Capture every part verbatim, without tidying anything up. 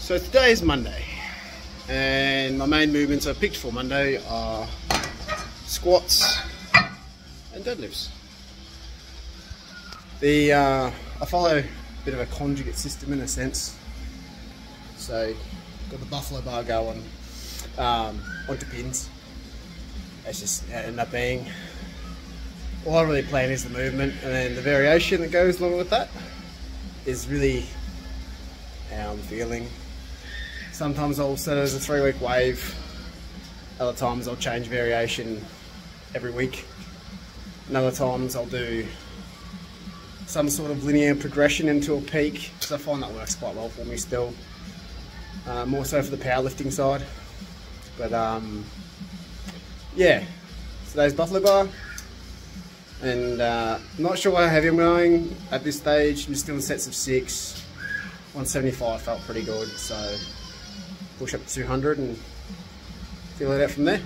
So today is Monday, and my main movements I picked for Monday are squats and deadlifts. The uh, I follow a bit of a conjugate system in a sense. So got the buffalo bar going um, onto pins. It's just it ended up being all I really plan is the movement, and then the variation that goes along with that is really how I'm feeling. Sometimes I'll set it as a three week wave, other times I'll change variation every week, and other times I'll do some sort of linear progression into a peak, because I find that works quite well for me still, uh, more so for the powerlifting side. But um, yeah, today's buffalo bar, and uh, not sure how heavy I'm going at this stage. I'm just doing sets of six. one seventy-five felt pretty good, so push up to two hundred and feel it out from there.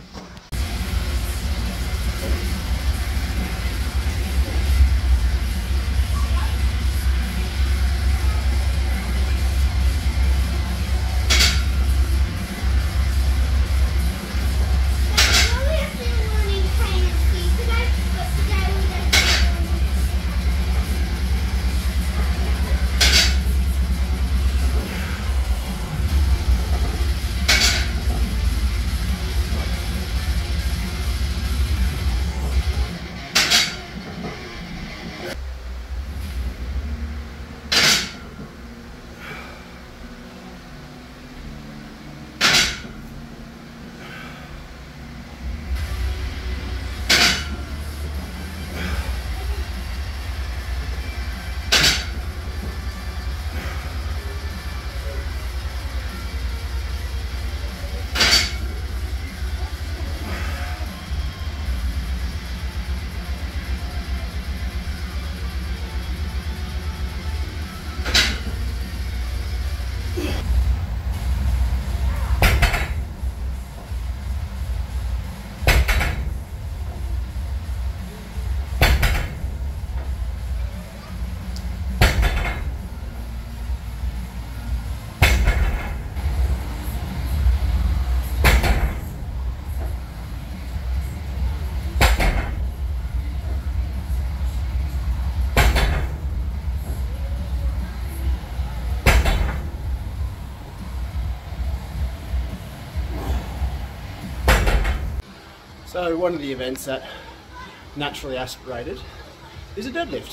So one of the events at Naturally Aspirated is a deadlift,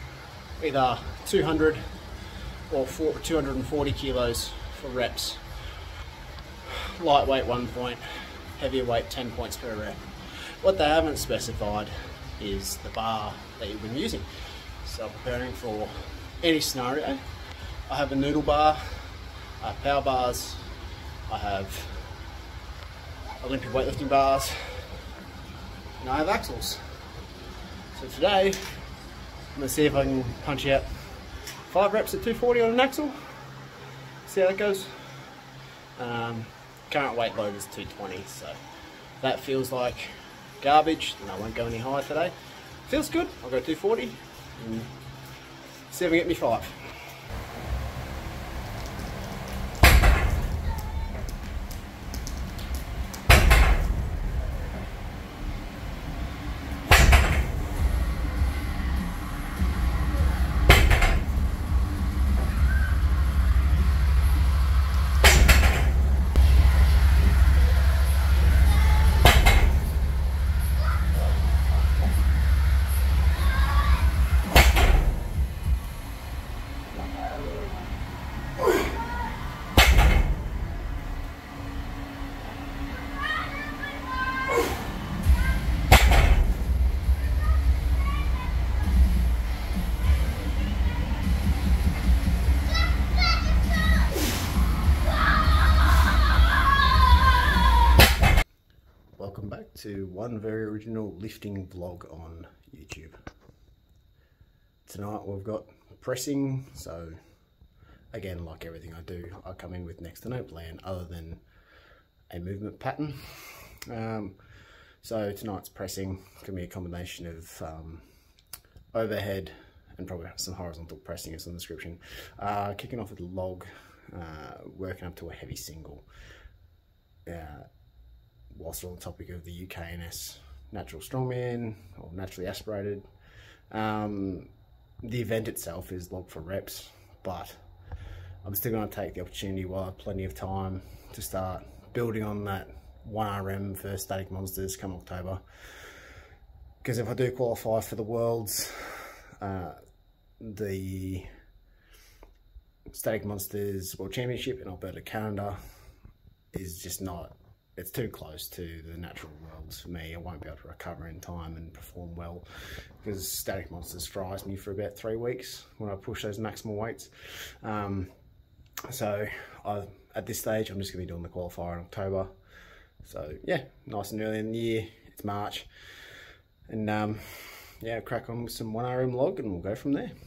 either two hundred or two hundred forty kilos for reps, lightweight one point, heavier weight ten points per rep. What they haven't specified is the bar that you've been using. So preparing for any scenario, I have a noodle bar, I have power bars, I have Olympic weightlifting bars, and I have axles. So today, I'm going to see if I can punch out five reps at two forty on an axle, see how that goes. Um, current weight load is two twenty, so if that feels like garbage, then I won't go any higher today. Feels good, I'll go two forty and see if I can get me five. Welcome back to one very original lifting vlog on YouTube. Tonight we've got pressing, so again, like everything I do, I come in with next to no plan other than a movement pattern. Um, so tonight's pressing can be a combination of um, overhead and probably some horizontal pressing as in the description. Uh, kicking off with a log uh, working up to a heavy single. Uh, whilst on the topic of the U K N S Natural Strongman or Naturally Aspirated, um, the event itself is logged for reps, but I'm still going to take the opportunity while I have plenty of time to start building on that one R M for Static Monsters come October. Because if I do qualify for the Worlds, uh, the Static Monsters World Championship in Alberta, Canada is just not, it's too close to the natural worlds for me. I won't be able to recover in time and perform well because Static Monsters fries me for about three weeks when I push those maximal weights. Um, so I, at this stage, I'm just going to be doing the qualifier in October. So yeah, nice and early in the year. It's March. And um, yeah, crack on with some one R M log and we'll go from there.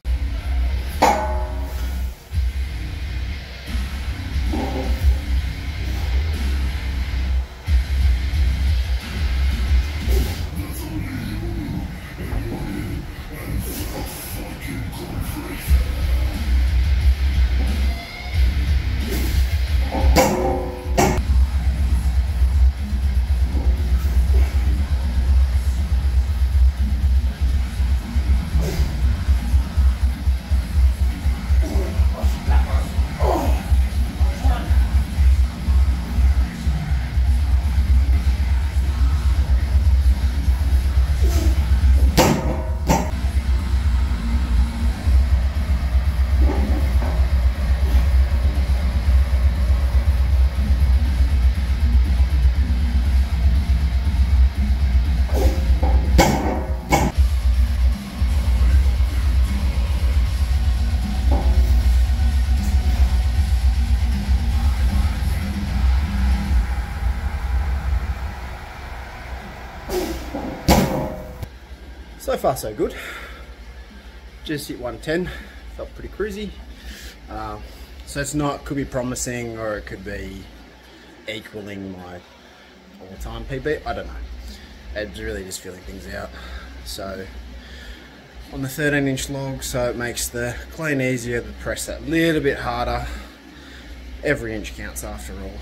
So far so good. Just hit one ten, felt pretty cruisy. Uh, so it's not, could be promising or it could be equaling my all-time P B, I don't know. It's really just feeling things out. So on the thirteen inch log, so it makes the clean easier, the press that little bit harder. Every inch counts after all.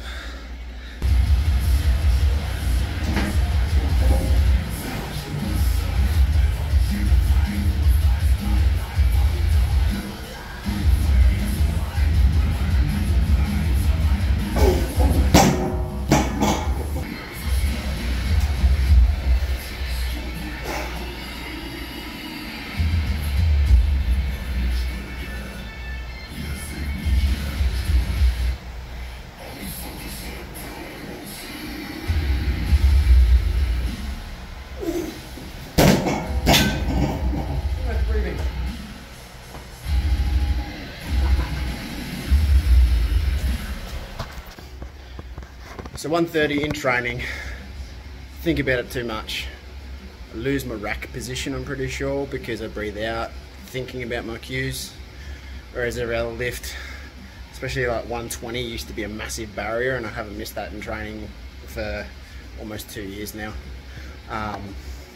So one thirty in training, think about it too much. I lose my rack position, I'm pretty sure, because I breathe out thinking about my cues. Whereas every other lift, especially like one twenty, used to be a massive barrier, and I haven't missed that in training for almost two years now. Um,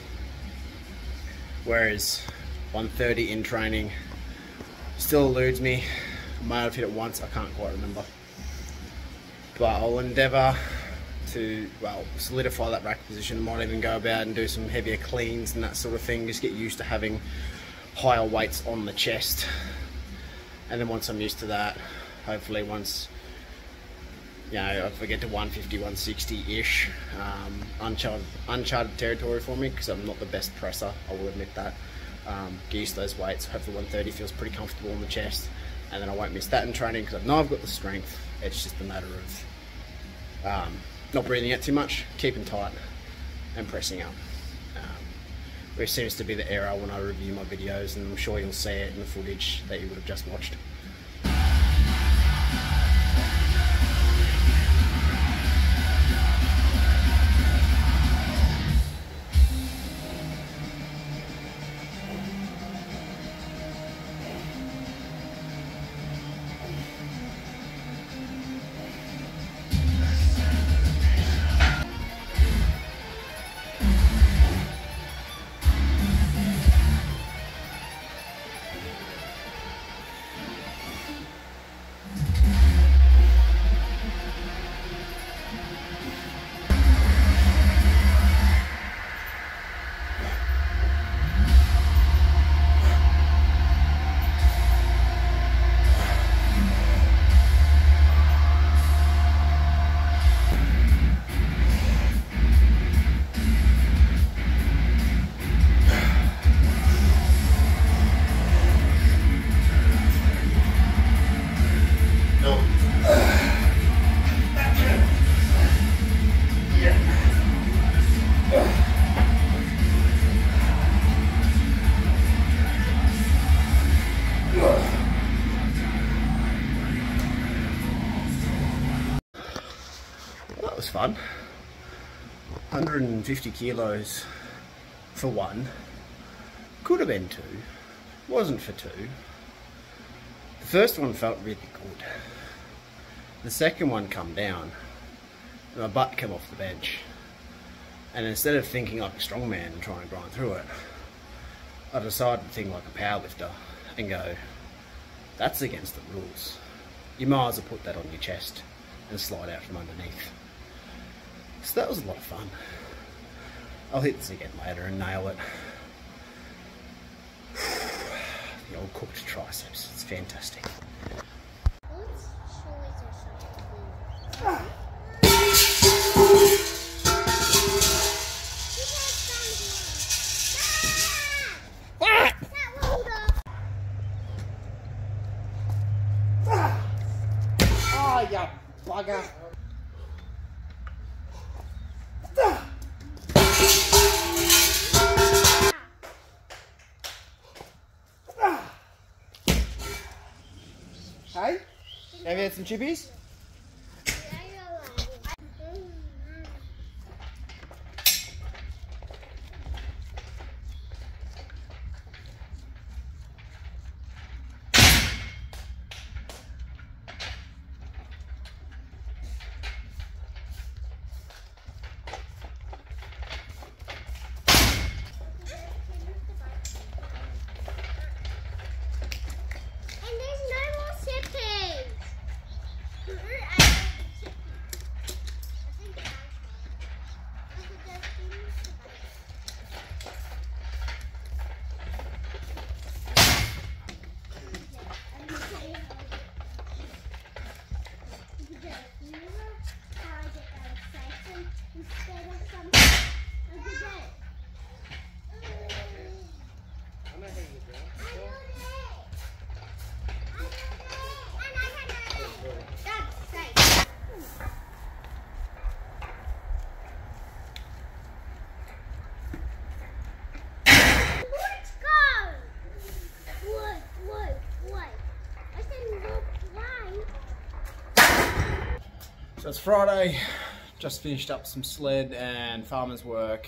whereas one thirty in training still eludes me. I might have hit it once, I can't quite remember. But I'll endeavour to, well, solidify that rack position. Might even go about and do some heavier cleans and that sort of thing. Just get used to having higher weights on the chest. And then once I'm used to that, hopefully once, you know, if I get to one fifty, one sixty-ish, um, uncharted, uncharted territory for me, because I'm not the best presser, I will admit that. Um, get used to those weights. Hopefully one thirty feels pretty comfortable on the chest. And then I won't miss that in training because I know I've got the strength. It's just a matter of um, not breathing out too much, keeping tight and pressing up. Um, which seems to be the error when I review my videos, and I'm sure you'll see it in the footage that you would have just watched. fun. one hundred fifty kilos for one. Could have been two. Wasn't for two. The first one felt really good. The second one come down, and my butt came off the bench. And instead of thinking like a strongman and trying to grind through it, I decided to think like a powerlifter and go, that's against the rules. You might as well put that on your chest and slide out from underneath. So that was a lot of fun. I'll hit this again later and nail it. The old cooked triceps, it's fantastic. Oh, you bugger. Hey, have you had some chippies? So it's Friday, just finished up some sled and farmers work.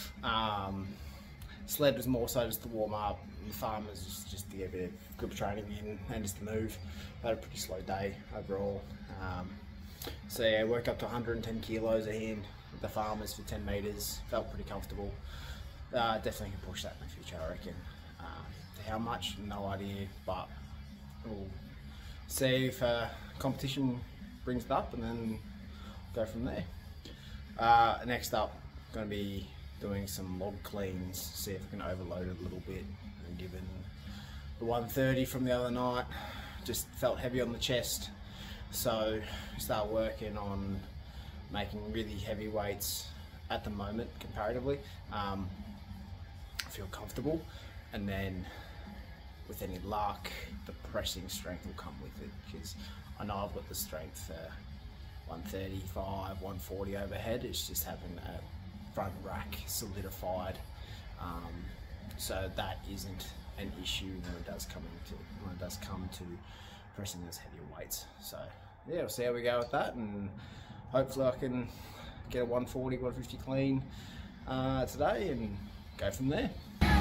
Um, sled was more so just to warm up, and farmers just, just to get a bit of good training in and just to move. I had a pretty slow day overall. Um, so yeah, worked up to one hundred ten kilos a hand with the farmers for ten metres, felt pretty comfortable. Uh, definitely can push that in the future, I reckon. Uh, how much, no idea, but we'll see if uh, competition brings it up and then go from there. Uh, next up, going to be doing some log cleans, see if I can overload it a little bit. And given the one thirty from the other night, just felt heavy on the chest, so start working on making really heavy weights at the moment comparatively. Um, I feel comfortable, and then with any luck, the pressing strength will come with it, because I know I've got the strength for one thirty-five, one forty overhead. It's just having a front rack solidified, um, so that isn't an issue when it does come into when it does come to pressing those heavier weights. So yeah, we'll see how we go with that, and hopefully I can get a one forty, one fifty clean uh, today and go from there.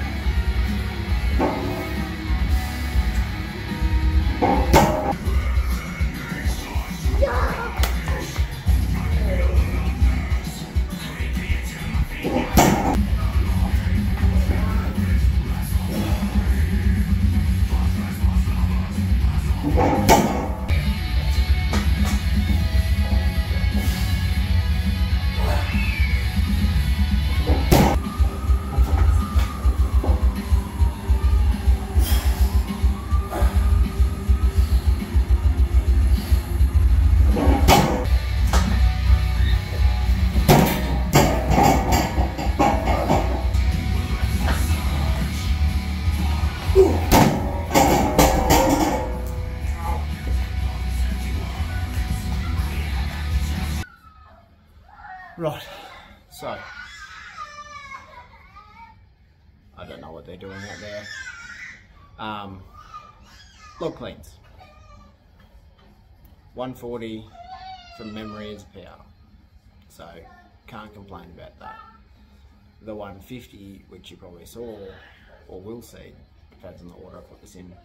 Right, so I don't know what they're doing out there. Um, log cleans. one forty from memory is a P R. So so can't complain about that. The one fifty, which you probably saw or will see, depends on the order I put this in.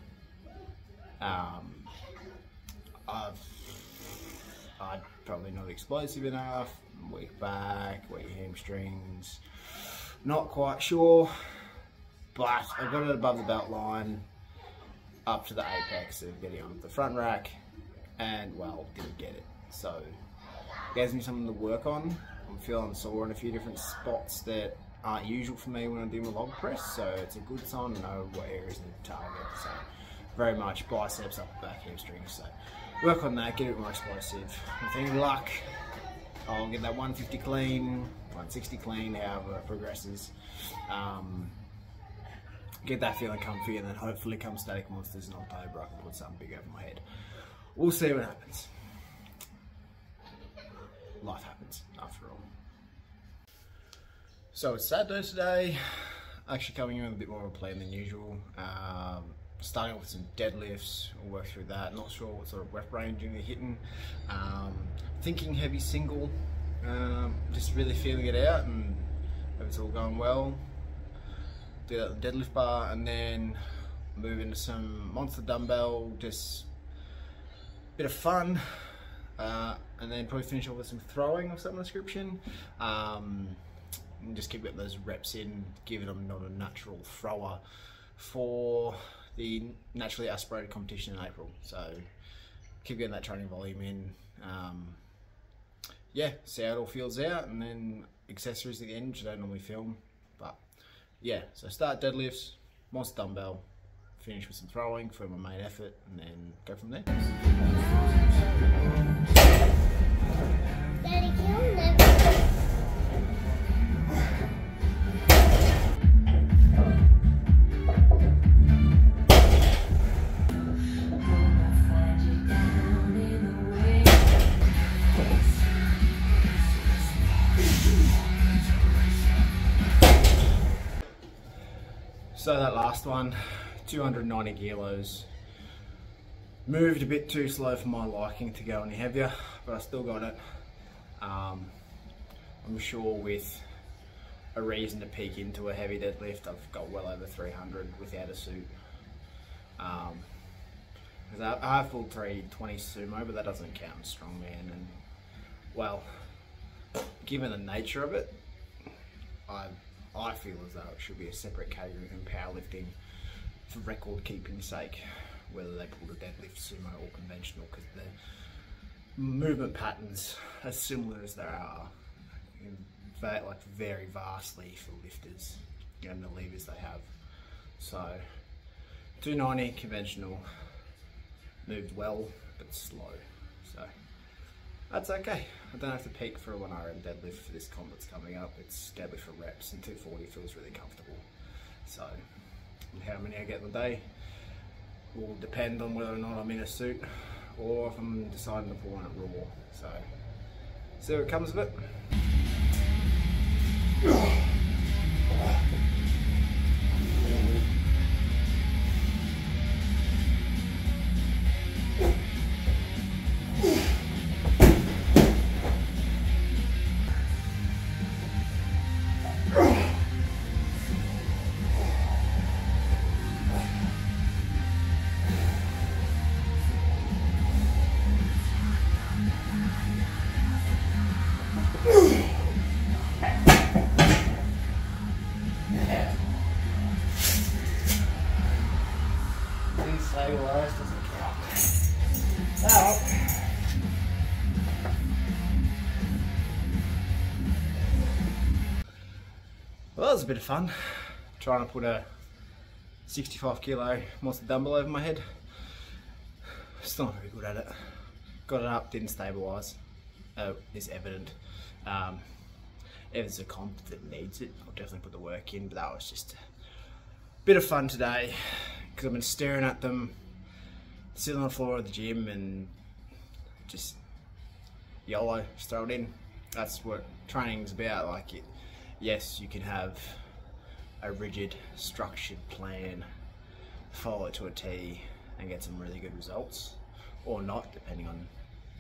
Um, I've, I'm probably not explosive enough, weak back, weak hamstrings, not quite sure, but I got it above the belt line, up to the apex of getting on the front rack, and well, didn't get it. So it gives me something to work on. I'm feeling sore in a few different spots that aren't usual for me when I do my log press, so it's a good sign to know what areas need to target. So very much biceps, upper back, hamstrings. So work on that, get it more explosive. With any luck, I'll get that one fifty clean, one sixty clean, however it progresses. Um, get that feeling comfy, and then hopefully come Static Monsters in October, I can put something big over my head. We'll see what happens. Life happens, after all. So it's Saturday today, actually coming in with a bit more of a plan than usual. Um, starting off with some deadlifts, we'll work through that. Not sure what sort of rep range you're hitting. Um, thinking heavy single, um, just really feeling it out, and if it's all going well, do that with the deadlift bar, and then move into some monster dumbbell, just a bit of fun. Uh, and then probably finish off with some throwing of some description. Um, and just keep getting those reps in, given I'm not a natural thrower for the Naturally Aspirated competition in April. So keep getting that training volume in. Um, yeah, see how it all feels out, and then accessories at the end, which I don't normally film. But yeah, so start deadlifts, monster dumbbell, finish with some throwing for my main effort, and then go from there. Daddy, kill them. So that last one, two hundred ninety kilos. Moved a bit too slow for my liking to go any heavier, but I still got it. Um, I'm sure with a reason to peak into a heavy deadlift, I've got well over three hundred without a suit. Um, I, I have pulled three twenty sumo, but that doesn't count as strongman. And well, given the nature of it, I I feel as though it should be a separate category than powerlifting for record keeping sake, whether they pull a deadlift, sumo or conventional, because the movement patterns are similar as they are, in fact, like very vastly for lifters and the levers they have. So two ninety conventional, moved well but slow, so that's okay. I don't have to peak for a one R M deadlift for this comp that's coming up. It's deadlift for reps, and two forty feels really comfortable. So how many I get in the day will depend on whether or not I'm in a suit or if I'm deciding to pull on it raw. So see what comes of it. Well, that was a bit of fun, trying to put a sixty-five kilo monster dumbbell over my head. Still not very good at it. Got it up, didn't stabilise. Uh, it's evident. Um, if it's a comp that needs it, I'll definitely put the work in, but that was just a bit of fun today, because I've been staring at them, sitting on the floor of the gym and just YOLO, just throw it in. That's what training's about. Like it, yes, you can have a rigid, structured plan, follow it to a T and get some really good results, or not, depending on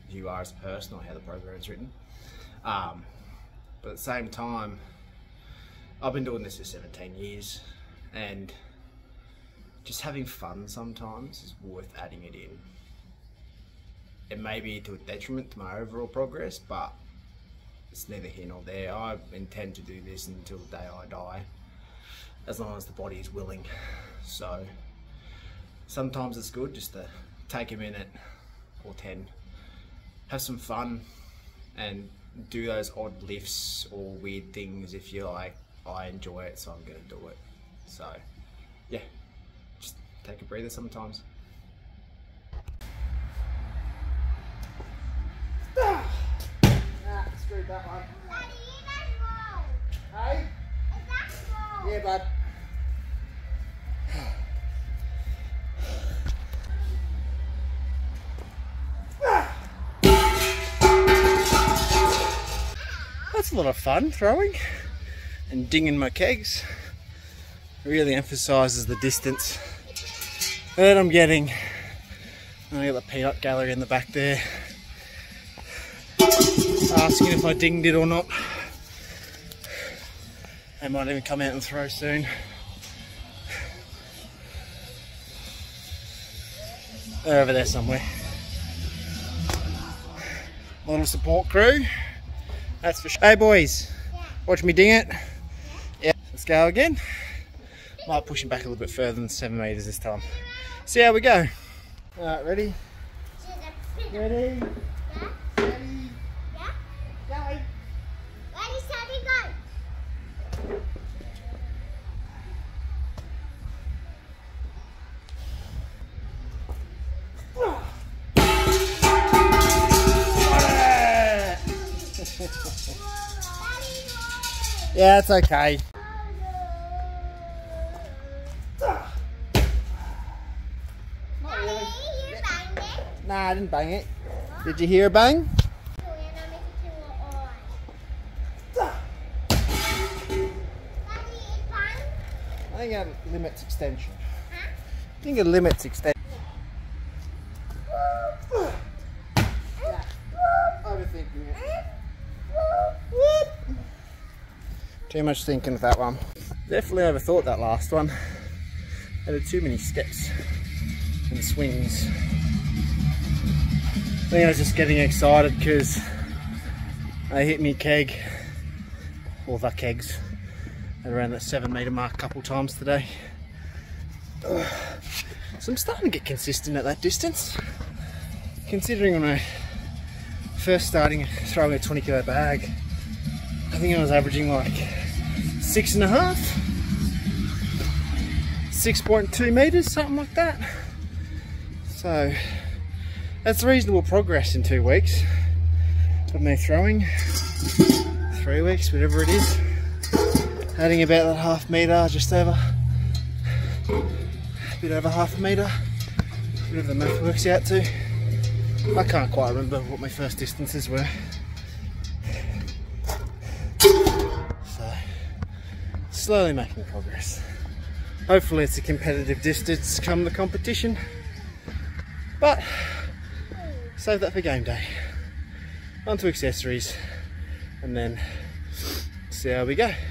who you are as a person or how the program's written. Um, but at the same time, I've been doing this for seventeen years, and just having fun sometimes is worth adding it in. It may be to a detriment to my overall progress, but it's neither here nor there. I intend to do this until the day I die, as long as the body is willing. So sometimes it's good just to take a minute or ten, have some fun, and do those odd lifts or weird things if you're like, I enjoy it, so I'm going to do it. So yeah, just take a breather sometimes. Ah, screwed that one. Daddy, that's wrong. Hey? That's wrong. Yeah, bud. That's a lot of fun, throwing and dinging my kegs. Really emphasises the distance that I'm getting. And I got the peanut gallery in the back there, asking if I dinged it or not. They might even come out and throw soon. They're over there somewhere. Little support crew. That's for sure. Hey boys, yeah. Watch me ding it. Yeah, let's go again. Might push him back a little bit further than seven metres this time. See how we go. Alright, ready? Ready? Yeah. Ready? Yeah. Go. Ready, steady, go. Yeah, it's okay. Not really. You banged it. Nah, I didn't bang it. Did you hear a bang? I think it limits extension. Huh? I think it limits extension. Yeah. Overthinking it. Whoop. Too much thinking of that one. Definitely overthought that last one. Added too many steps and swings. I think I was just getting excited because I hit me keg, or the kegs, at around that seven metre mark a couple times today. Ugh. So I'm starting to get consistent at that distance. Considering when I first starting throwing a twenty kilo bag, I think I was averaging like six and a half, six point two metres, something like that. So that's reasonable progress in two weeks of me throwing. Three weeks, whatever it is. Adding about that half metre, just over, a bit over half a metre, whatever the math works out to. I can't quite remember what my first distances were. So, slowly making progress. Hopefully it's a competitive distance come the competition, but save that for game day. On to accessories, and then see how we go.